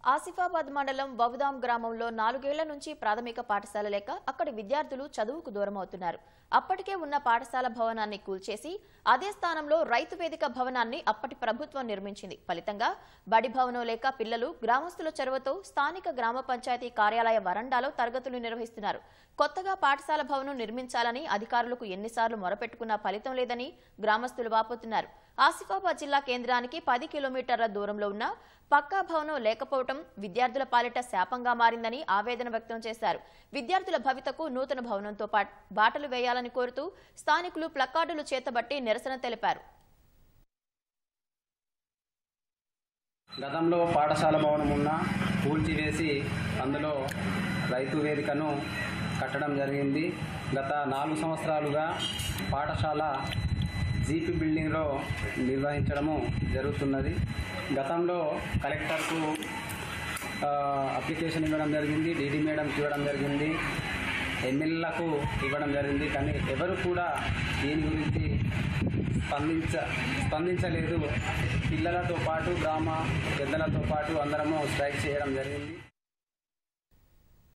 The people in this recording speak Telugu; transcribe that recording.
ఆసిఫాబాద్ మండలం వవుదాం గ్రామంలో 4 ఏళ్ల నుంచి ప్రాథమిక పాఠశాల లేక అక్కడి విద్యార్థులు చదువుకు దూరమవుతున్నారు. అప్పటికే ఉన్న పాఠశాల భవనాన్ని కూల్చేసి అదే స్థానంలో రైతు వేదిక భవనాన్ని అప్పటి ప్రభుత్వం నిర్మించింది. ఫలితంగా బడి భవనం లేక పిల్లలు గ్రామస్తుల చొరవతో స్థానిక గ్రామ పంచాయతీ కార్యాలయ వరండాలో తరగతులు నిర్వహిస్తున్నారు. కొత్తగా పాఠశాల భవనం నిర్మించాలని అధికారులకు ఎన్నిసార్లు మొరపెట్టుకున్నా ఫలితం లేదని గ్రామస్తులు వాపోతున్నారు. ఆసిఫాబాద్ జిల్లా కేంద్రానికి 10 కిలోమీటర్ల దూరంలో ఉన్న పక్కా భవనం లేకపోవడం విద్యార్థుల పాలిట శాపంగా మారిందని ఆవేదన వ్యక్తం చేశారు. విద్యార్థుల భవితకు నూతన భవనంతో బాటలు వేయాలని కోరుతూ స్థానికులు ప్లకార్డులు చేతబట్టి నిరసన తెలిపారు. గతంలో పాఠశాల భవనం ఉన్న కూల్చివేసి అందులో రైతు వేదికను కట్టడం జరిగింది. గత 4 సంవత్సరాలుగా పాఠశాల జీపీ బిల్డింగ్లో నిర్వహించడము జరుగుతున్నది. గతంలో కలెక్టర్కు అప్లికేషన్ ఇవ్వడం జరిగింది, డీడీ మేడంకి ఇవ్వడం జరిగింది, ఎమ్మెల్యేలకు ఇవ్వడం జరిగింది. కానీ ఎవరు కూడా దీని గురించి స్పందించలేదు. పిల్లలతో పాటు గ్రామ పెద్దలతో పాటు అందరము స్ట్రైక్ చేయడం జరిగింది.